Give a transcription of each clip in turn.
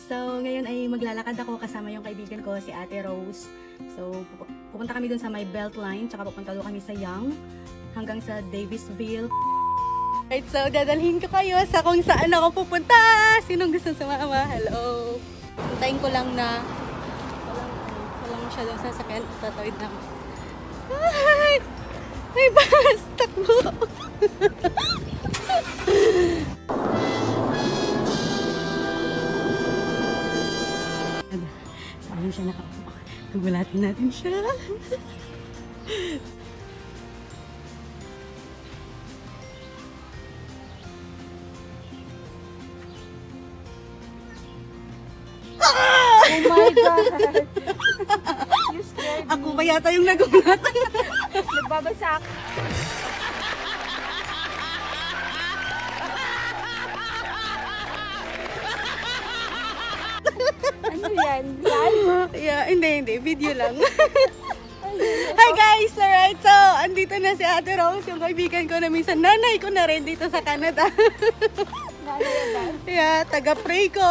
So, ngayon ay maglalakad ako kasama yung kaibigan ko, si Ate Rose. So, pupunta kami dun sa may Beltline, tsaka pupunta doon kami sa Young, hanggang sa Davisville. Right, so dadalhin ko kayo sa kung saan ako pupunta. Sinong gusto sumama? Hello. Puntayin ko lang na walang siya doon sa sakyan. Tatawid na ako. Ay! May bus! Takbo! Saan siya nakapo? Gugulatin natin siya. Oh my God! You scared me. Ako ba yata yung nagulat? Nagbabasak. Ano yan? Live? Yeah, hindi. Video lang. Hi guys! Alright, so andito na si Ate Rose, yung kaibigan ko na minsan nanay ko na rin dito sa Canada. Yeah, taga-pray ko.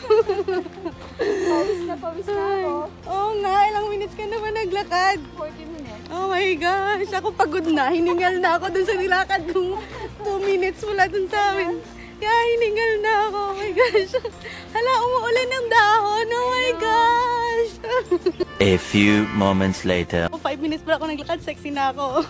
Pawis na ako. Oo nga, ilang minutes ka naman naglakad. 40 minutes. Oh my gosh, ako pagod na. Hiningal na ako dun sa nilakad kong 2 minutes mula dun sa amin. Kaya hiningal na ako. Oh my gosh. Hala, umuulan ng dahon. Oh my gosh. A few moments later. 5 minutes pa ako naglakad, sexy na ako.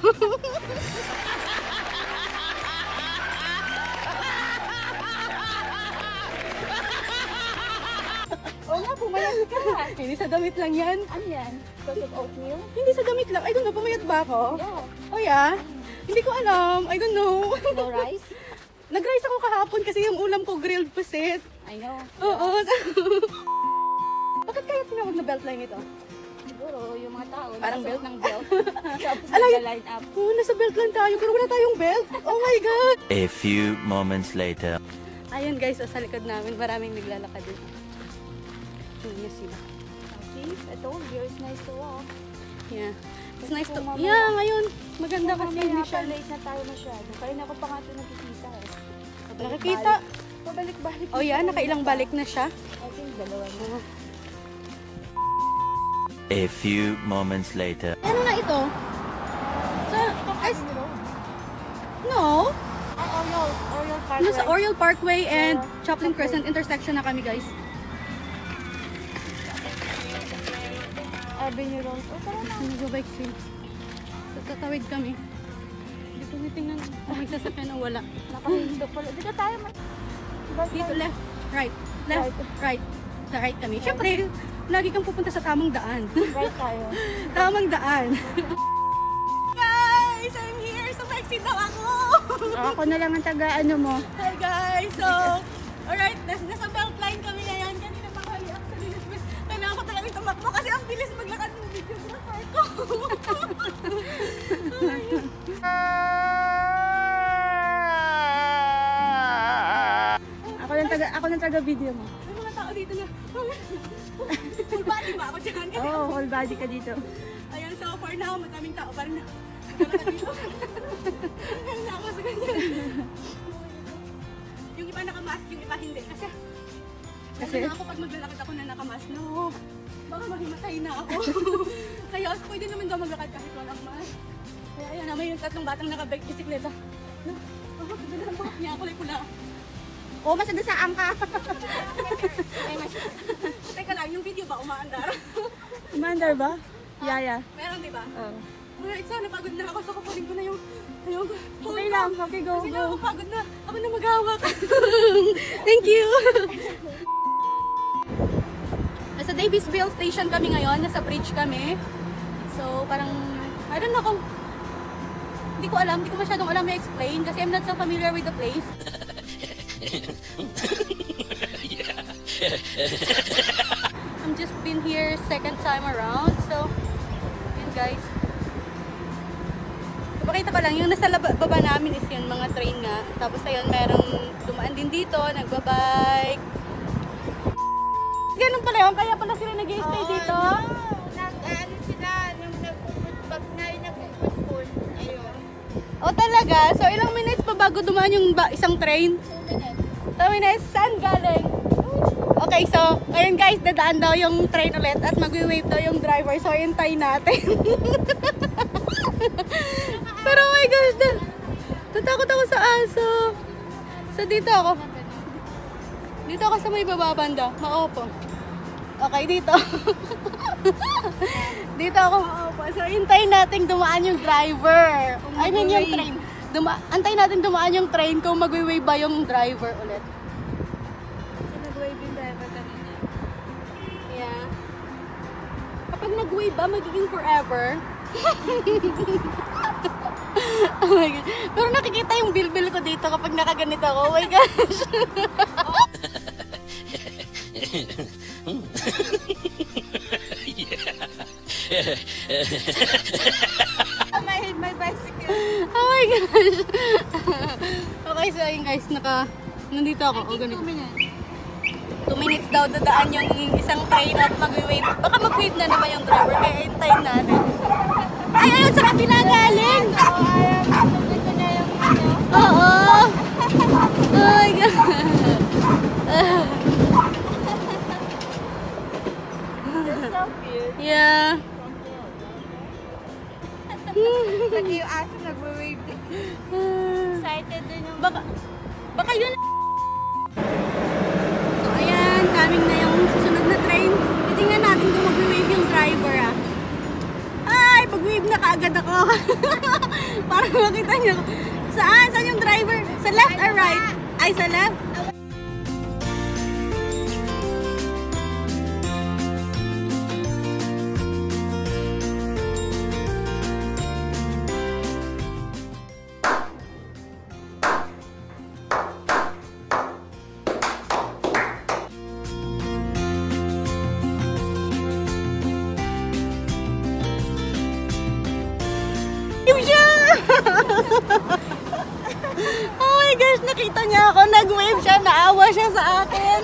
Oo nga, pumayat ka. Hindi sa damit lang yan. Ano yan? Because of oatmeal? Hindi sa damit lang. I don't know, pumayat ba ako? Yeah. Oh yeah? Hindi ko alam. I don't know. No rice? Nag-rice ako kahapon kasi yung ulam ko grilled pusit. I know. Oo. Bakit kaya tinawag na beltline ito? Siguro, yung mga tao. Parang nasa- belt ng belt. Tapos Alay! nag-line up. Oh, nasa beltline tayo pero wala tayong belt. Oh my God! A few moments later. Ayun guys, sa likod namin maraming naglalakad din. Yun sila. See, I told you, it's nice to walk. Yeah. It's nice to... Kung mamaya- Yeah, ngayon. Maganda kasi Mamaya hindi pa, siya... late na tayo masyado. Kaya na ako pa nga ito nakikita eh. Nakikita. Pabalik-balik. Oh yeah, nakailang balik na siya. I think dalawa na. A few moments later. Ano na ito? Sa... No. Oriole Parkway. Nasa Oriole Parkway and Chaplin Crescent intersection na kami guys. Avenue Road. Oh, tara na. Nag-bike sale. Tatawid kami. Hindi ko tingnan kung may sasakyan o wala. Nakahindok pala. Dito tayo. Dito left, right, left, right. Sa right kami. Siyempre, lagi kang pupunta sa tamang daan. Right tayo. Tamang daan. Guys, I'm here. So sexy daw ako. Ako na lang ang taga-ano mo. Hi guys. So, alright. Nasa beltline kami ngayon. Kanina pa kami actually. Kailangan ko talagang tumakbo kasi ang bilis maglakad ng videographer ko. Ako ng taga-video mo. May mga tao dito na. Full body ba ako dyan? Kasi Oo, whole body ka dito. ayan, so for now, madaming tao pa rin na. Dito. Hanggang na ako sa ganyan. Yung iba nakamask, yung iba hindi. Kasi na ako pag maglalakad ako na nakamask. No, baka mahimatay na ako. Kaya pwede naman daw maglakad kahit walang mask. Kaya ayan, may yung tatlong batang nakabike bisikleta. No, ganda lang po. Niya kulay pula. Oo, masagasaan ka. Teka lang, yung video ba umaandar? Commander ba? Yaya. Meron, di ba? Oo. Alright, so napagod na ako. So kukunin ko na yung Okay lang. Okay, go, Kasi go. na ako pagod na. Ako na maghawak. Thank you. Nasa Davisville Station kami ngayon. Nasa bridge kami. So parang, I don't know kung, hindi ko alam. Hindi ko masyadong alam i-explain kasi I'm not so familiar with the place. I'm just been here second time around. So, yun guys. Pakita ko lang, yung nasa baba namin is yun, mga train nga. Tapos ayun, merong dumaan din dito, nagbabike. Ganun pala yun, kaya pala sila nag-i-stay dito. Nag-ano sila, nung nagpuputbag na yung nagpuputbol. Ayun. O talaga? So ilang minutes pa bago dumaan yung isang train? 2 minutes. 2 minutes? Saan galing? Okay, so, ayun guys, dadaan daw yung train ulit at mag-wave daw yung driver. So, hintayin natin. Pero oh my gosh, natakot ako sa aso. So, dito ako. Dito ako sa may baba banda. Maupo. Okay, dito. Dito ako maupo. So, hintayin natin dumaan yung driver. I mean, yung train. Antayin natin dumaan yung train kung mag-wave ba yung driver ulit. Nag-wave yung driver kanina. Yeah. Kapag nag-wave ba, magiging forever. Oh my God. Pero nakikita yung bilbil ko dito kapag nakaganito ako. Oh my gosh. May bicycle. Oh my gosh. Okay, so ayun guys, nandito ako. O, ganito. 2 minutes daw dadaan yung isang train at mag-wave. Baka mag-wave na naman yung driver, kaya hintayin natin. Ay, ayun, sa kabila galing! Gusto niya yung ano. Oo! Oh my God! So cute. Yeah. Pati yung aso nag-wave din. Excited din yung... Baka yun. So, ayan, coming na yung susunod na train. Titingnan natin kung mag-wave yung driver, ah. Ay, pag-wave na kaagad ako. Para makita niyo. Saan? Saan yung driver? Sa left or right? Ay, sa left? Oh my gosh, nakita niya ako, nag-wave siya, naawa siya sa akin.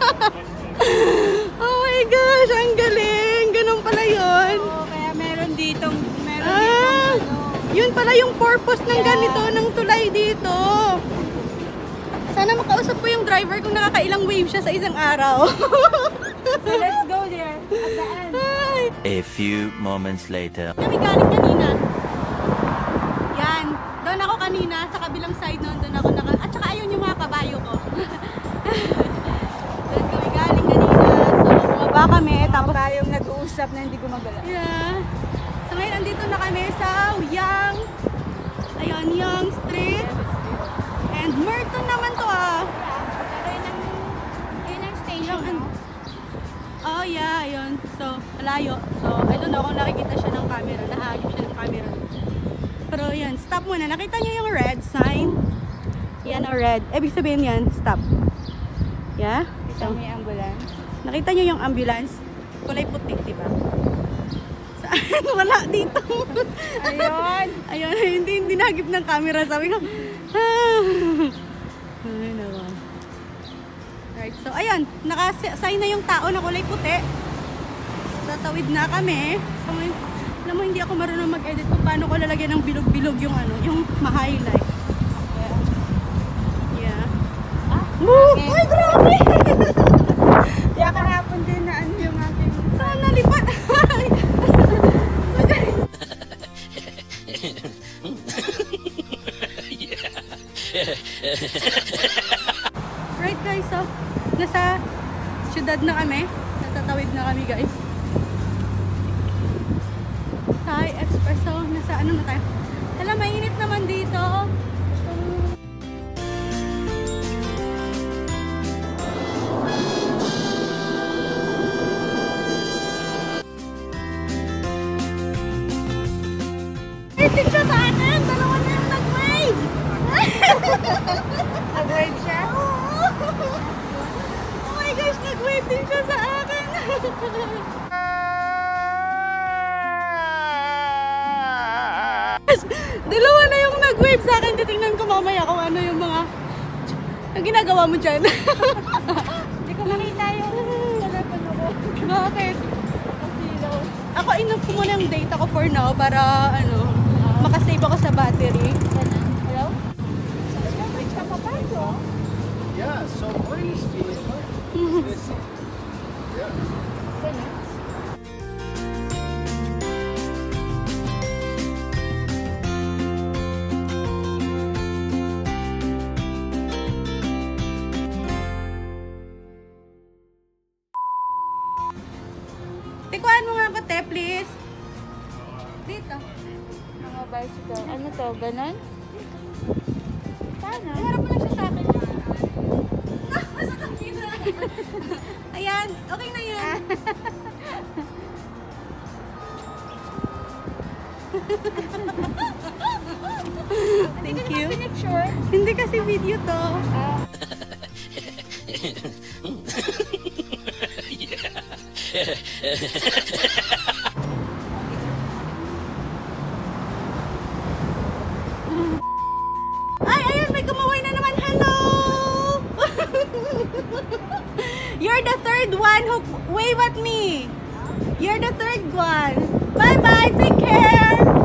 Oh my gosh, ang galing. Ganun pala yun. Oo, kaya meron ditong Yun pala yung purpose ng ganito, ng tulay dito. Sana makausap ko yung driver kung nakakailang wave siya sa isang araw. So let's go there. At the end. Ay. A few moments later. Kami galing kanina. Yan. Doon ako kanina, sa kabilang side noon, doon ako at saka ayun yung mga kabayo ko. Doon kami galing kanina. So, bumaba kami. Tapos, Bayong nag-uusap na hindi gumagala. yeah. So, ngayon, andito na kami sa Yang. Ayun, Yang Street. And Merton naman to, ah. Pero yun ang station, no? Oh, yeah, ayun. So, malayo. So, I don't know kung nakikita siya ng camera. Nahagip siya ng camera. Pero yan, stop muna. Nakita niyo yung red sign? Yan o red. Ibig sabihin yan, stop. Yeah? Ito may ambulance. Nakita niyo yung ambulance? Kulay puti, diba? Saan? Wala dito. Ayun! Ayun, hindi nahagip ng camera. Sabi ko, ay, nawa. Right, so ayun, naka-sign na yung tao na kulay puti. Tatawid na kami. So, alam mo, hindi ako marunong mag-edit kung paano ko lalagyan ng bilog-bilog yung ano, yung ma-highlight. Yeah. Woo! Ay, grabe! Kaya kahapon din na ano yung aking... Saan nalipat? Right guys, so nasa syudad na kami. Natatawid na kami guys. Thai Espresso. Nasa ano na tayo? Alam, mainit naman dito. Waiting siya sa akin! Dalawa na yung nag-wave! Nag-wave siya? Oh my gosh, nag-wave din siya sa akin! Dalawa na yung nag-wave sa akin. Titingnan ko mamaya kung ano yung mga... Ang ginagawa mo dyan? Hindi ko makita yung telepono ko. Bakit? Ako, enough ko muna yung data ko for now para ano, makasave ako sa battery. Hello? Bridge ka pa pa ito? Yeah, so British fees. te, please. Dito. Mga bicycle. Ano to? Ganon? Paano? Harap mo lang siya sa akin. Sa kamera. Ayan, okay na yan. Thank you. Picture? Hindi kasi video to. Ay, ayun, may kumaway na naman. Hello! You're the third one who wave at me. You're the third one. Bye-bye. Take care.